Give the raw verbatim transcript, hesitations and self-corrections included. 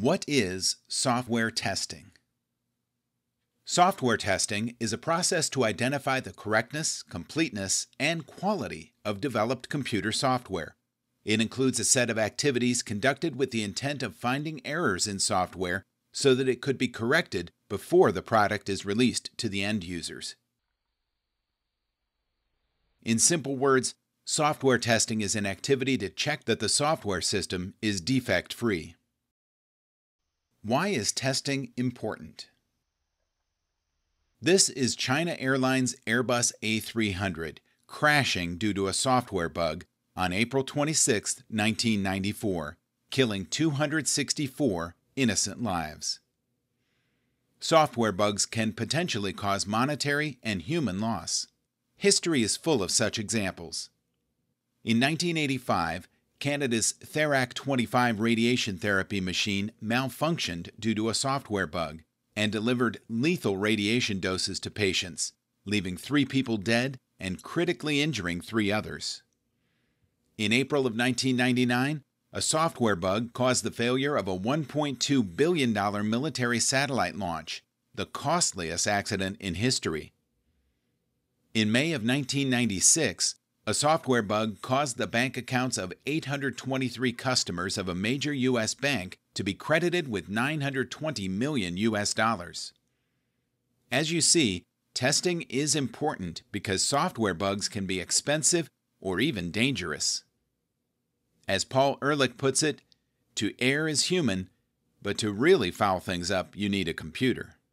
What is software testing? Software testing is a process to identify the correctness, completeness, and quality of developed computer software. It includes a set of activities conducted with the intent of finding errors in software so that it could be corrected before the product is released to the end users. In simple words, software testing is an activity to check that the software system is defect-free. Why is testing important? This is China Airlines Airbus A three hundred crashing due to a software bug on April twenty-sixth, nineteen ninety-four, killing two hundred sixty-four innocent lives. Software bugs can potentially cause monetary and human loss. History is full of such examples. In nineteen eighty-five, Canada's Therac twenty-five radiation therapy machine malfunctioned due to a software bug and delivered lethal radiation doses to patients, leaving three people dead and critically injuring three others. In April of nineteen ninety-nine, a software bug caused the failure of a one point two billion dollars military satellite launch, the costliest accident in history. In May of nineteen ninety-six, a software bug caused the bank accounts of eight hundred twenty-three customers of a major U S bank to be credited with nine hundred twenty million U S dollars. As you see, testing is important because software bugs can be expensive or even dangerous. As Paul Ehrlich puts it, to err is human, but to really foul things up, you need a computer.